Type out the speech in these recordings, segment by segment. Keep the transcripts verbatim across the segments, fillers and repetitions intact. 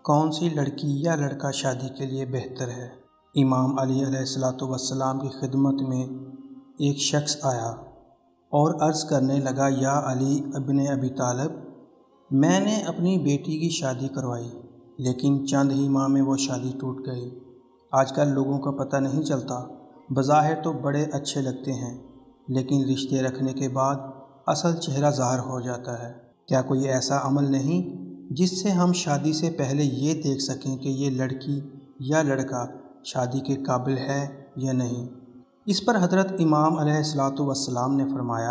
کون سی لڑکی یا لڑکا شادی کے لیے بہتر ہے؟ امام علی علیہ الصلوۃ والسلام کی خدمت میں ایک شخص آیا اور عرض کرنے لگا، یا علی ابن ابی طالب، میں نے اپنی بیٹی کی شادی کروائی لیکن چند ہی ماہ میں وہ شادی ٹوٹ گئی۔ آج کل لوگوں کا پتہ نہیں چلتا، بظاہر تو بڑے اچھے لگتے ہیں لیکن رشتے رکھنے کے بعد اصل چہرہ ظاہر ہو جاتا ہے۔ کیا کوئی ایسا عمل نہیں جس سے ہم شادی سے پہلے یہ دیکھ سکیں کہ یہ لڑکی یا لڑکا شادی کے قابل ہے یا نہیں؟ اس پر حضرت امام علیہ الصلوۃ والسلام نے فرمایا،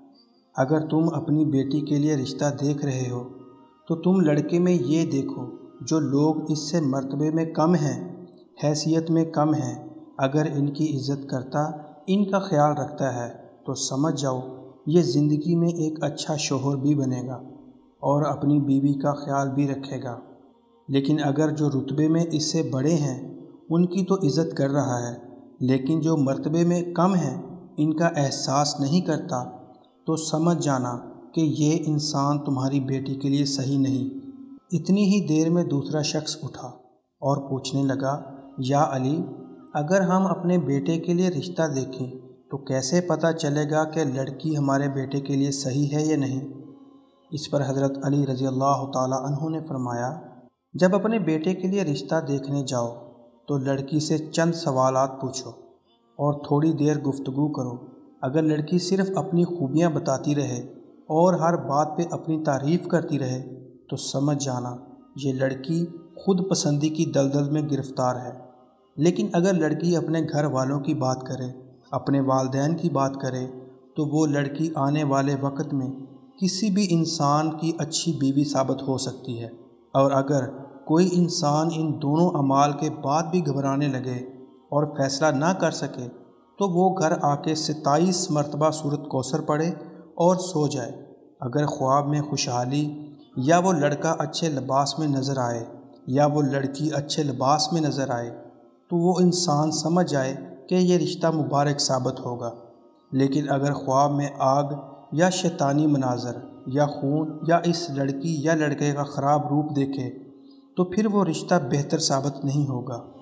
اگر تم اپنی بیٹی کے لیے رشتہ دیکھ رہے ہو تو تم لڑکے میں یہ دیکھو جو لوگ اس سے مرتبے میں کم ہیں، حیثیت میں کم ہیں، اگر ان کی عزت کرتا، ان کا خیال رکھتا ہے تو سمجھ جاؤ یہ زندگی میں ایک اچھا شوہر بھی بنے گا اور اپنی بیوی کا خیال بھی رکھے گا۔ لیکن اگر جو رتبے میں اس سے بڑے ہیں ان کی تو عزت کر رہا ہے لیکن جو مرتبے میں کم ہیں ان کا احساس نہیں کرتا تو سمجھ جانا کہ یہ انسان تمہاری بیٹی کے لیے صحیح نہیں۔ اتنی ہی دیر میں دوسرا شخص اٹھا اور پوچھنے لگا، یا علی، اگر ہم اپنے بیٹے کے لیے رشتہ دیکھیں تو کیسے پتہ چلے گا کہ لڑکی ہمارے بیٹے کے لیے صحیح ہے یا نہیں؟ اس پر حضرت علی رضی اللہ تعالی عنہ نے فرمایا، جب اپنے بیٹے کے لیے رشتہ دیکھنے جاؤ تو لڑکی سے چند سوالات پوچھو اور تھوڑی دیر گفتگو کرو۔ اگر لڑکی صرف اپنی خوبیاں بتاتی رہے اور ہر بات پہ اپنی تعریف کرتی رہے تو سمجھ جانا یہ لڑکی خود پسندی کی دلدل میں گرفتار ہے۔ لیکن اگر لڑکی اپنے گھر والوں کی بات کرے، اپنے والدین کی بات کرے تو وہ لڑکی آنے والے وقت میں کسی بھی انسان کی اچھی بیوی ثابت ہو سکتی ہے۔ اور اگر کوئی انسان ان دونوں اعمال کے بعد بھی گھبرانے لگے اور فیصلہ نہ کر سکے تو وہ گھر آ کے ستائیس مرتبہ سورۃ کوثر پڑھے اور سو جائے۔ اگر خواب میں خوشحالی یا وہ لڑکا اچھے لباس میں نظر آئے یا وہ لڑکی اچھے لباس میں نظر آئے تو وہ انسان سمجھ جائے کہ یہ رشتہ مبارک ثابت ہوگا۔ لیکن اگر خواب میں آگ یا شیطانی مناظر یا خون یا اس لڑکی یا لڑکے کا خراب روپ دیکھے تو پھر وہ رشتہ بہتر ثابت نہیں ہوگا۔